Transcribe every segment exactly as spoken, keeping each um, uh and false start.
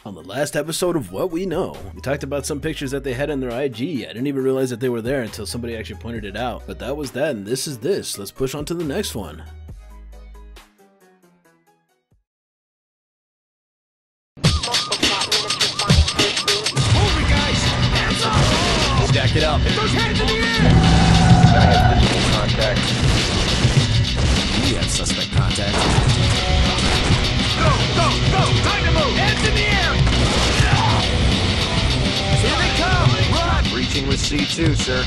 On the last episode of What We Know, we talked about some pictures that they had on their I G. I didn't even realize that they were there until somebody actually pointed it out. But that was that, and this is this. Let's push on to the next one. Moving, guys! Hands up! Stack it up. Get those hands in the air! I have visual contact. We have suspect contact. Go, go, go! Time to move! Hands in the air! Here they come! Run! Breaching with C two, sir.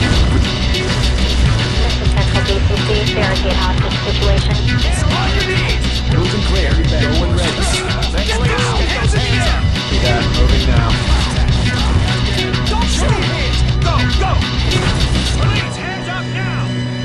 Successor B C C, barricade hostage situation. On your knees! Hills and clear. Go and ready. Get down! Hands in the air! Yeah, moving now. Don't shoot your hands! Go, go! Police, hands up now!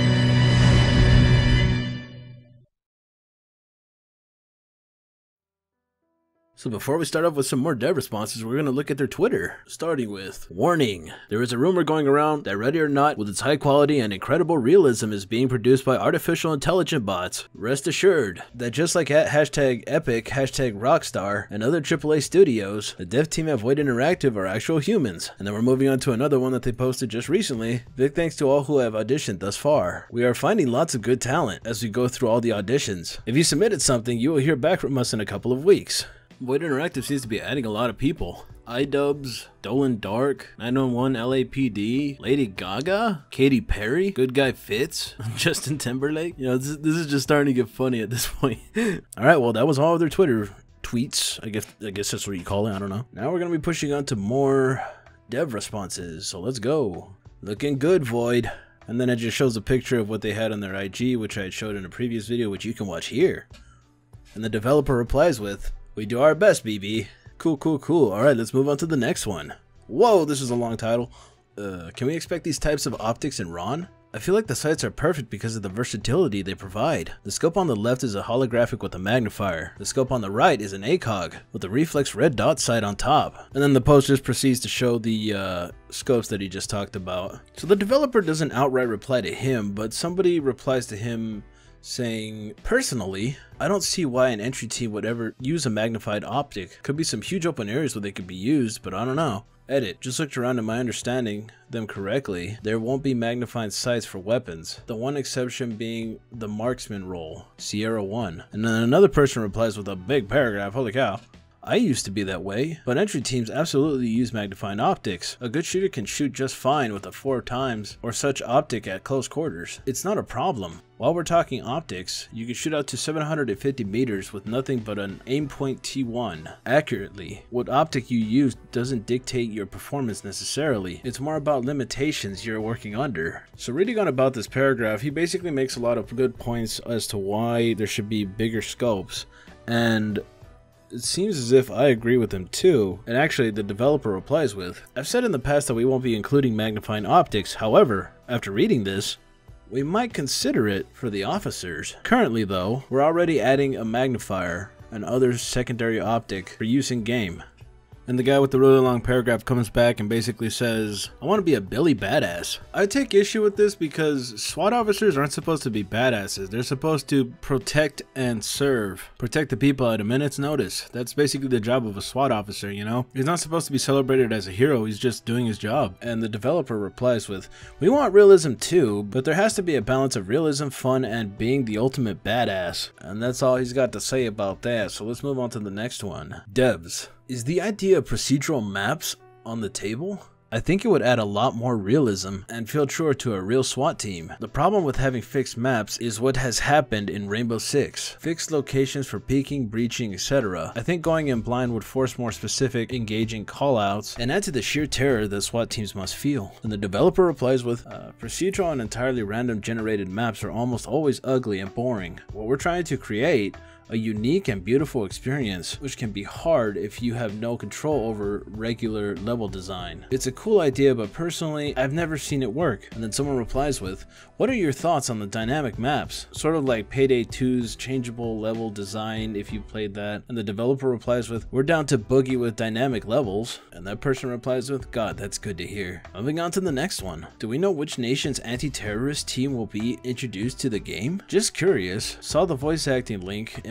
So before we start off with some more dev responses, we're going to look at their Twitter, starting with, warning, there is a rumor going around that Ready or Not, with its high quality and incredible realism, is being produced by artificial intelligent bots. Rest assured that just like at hashtag Epic, hashtag Rockstar, and other triple A studios, the dev team at Void Interactive are actual humans. And then we're moving on to another one that they posted just recently. Big thanks to all who have auditioned thus far. We are finding lots of good talent as we go through all the auditions. If you submitted something, you will hear back from us in a couple of weeks. Void Interactive seems to be adding a lot of people. iDubbbz, Dolan Dark, nine one one L A P D, Lady Gaga, Katy Perry, Good Guy Fitz, Justin Timberlake. You know, this, this is just starting to get funny at this point. Alright, well, that was all of their Twitter tweets. I guess, I guess that's what you call it. I don't know. Now we're going to be pushing on to more dev responses. So let's go. Looking good, Void. And then it just shows a picture of what they had on their I G, which I had showed in a previous video, which you can watch here. And the developer replies with, "We do our best, B B." Cool, cool, cool. Alright, let's move on to the next one. Whoa, this is a long title. Uh, can we expect these types of optics in RON? I feel like the sights are perfect because of the versatility they provide. The scope on the left is a holographic with a magnifier. The scope on the right is an ACOG with a reflex red dot sight on top. And then the post just proceeds to show the uh, scopes that he just talked about. So the developer doesn't outright reply to him, but somebody replies to him saying, personally, I don't see why an entry team would ever use a magnified optic. Could be some huge open areas where they could be used, but I don't know. Edit. Just looked around and my understanding them correctly, there won't be magnified sights for weapons. The one exception being the marksman role, Sierra one. And then another person replies with a big paragraph, holy cow. I used to be that way, but entry teams absolutely use magnifying optics. A good shooter can shoot just fine with a four times or such optic at close quarters. It's not a problem. While we're talking optics, you can shoot out to seven hundred fifty meters with nothing but an aimpoint T one accurately. What optic you use doesn't dictate your performance necessarily. It's more about limitations you're working under. So reading on about this paragraph, he basically makes a lot of good points as to why there should be bigger scopes, and it seems as if I agree with him too. And actually the developer replies with, I've said in the past that we won't be including magnifying optics. However, after reading this, we might consider it for the officers. Currently though, we're already adding a magnifier and other secondary optic for use in game. And the guy with the really long paragraph comes back and basically says, I want to be a Billy badass. I take issue with this because SWAT officers aren't supposed to be badasses. They're supposed to protect and serve. Protect the people at a minute's notice. That's basically the job of a SWAT officer, you know? He's not supposed to be celebrated as a hero, he's just doing his job. And the developer replies with, we want realism too, but there has to be a balance of realism, fun, and being the ultimate badass. And that's all he's got to say about that, so let's move on to the next one. Devs. Is the idea of procedural maps on the table? I think it would add a lot more realism and feel truer to a real SWAT team. The problem with having fixed maps is what has happened in Rainbow Six. Fixed locations for peeking, breaching, et cetera. I think going in blind would force more specific, engaging callouts and add to the sheer terror that SWAT teams must feel. And the developer replies with, uh, procedural and entirely random generated maps are almost always ugly and boring. What we're trying to create a unique and beautiful experience, which can be hard if you have no control over regular level design. It's a cool idea, but personally, I've never seen it work. And then someone replies with, what are your thoughts on the dynamic maps? Sort of like Payday two's changeable level design if you played that. And the developer replies with, we're down to boogie with dynamic levels. And that person replies with, God, that's good to hear. Moving on to the next one. Do we know which nation's anti-terrorist team will be introduced to the game? Just curious. Saw the voice acting link and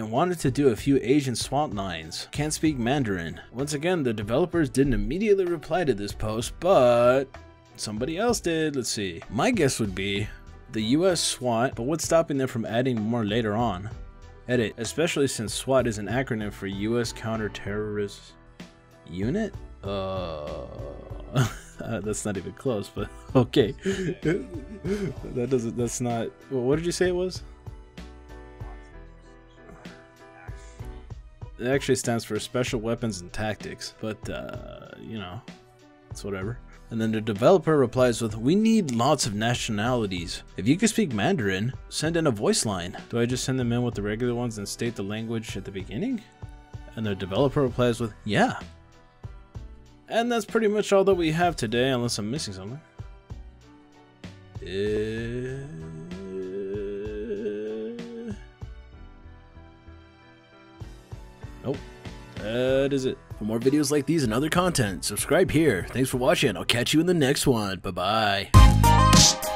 and wanted to do a few Asian SWAT lines. Can't speak Mandarin. Once again, the developers didn't immediately reply to this post, but somebody else did. Let's see. My guess would be the U S SWAT, but what's stopping them from adding more later on? Edit, especially since SWAT is an acronym for U S Counterterrorist Unit? Uh, uh that's not even close, but okay. That doesn't, that's not, well, what did you say it was? It actually stands for Special Weapons and Tactics, but uh, you know, it's whatever. And then the developer replies with, we need lots of nationalities. If you can speak Mandarin, send in a voice line. Do I just send them in with the regular ones and state the language at the beginning? And the developer replies with, yeah. And that's pretty much all that we have today, unless I'm missing something. Uh... Nope. That is it. For more videos like these and other content, subscribe here. Thanks for watching. I'll catch you in the next one. Bye-bye.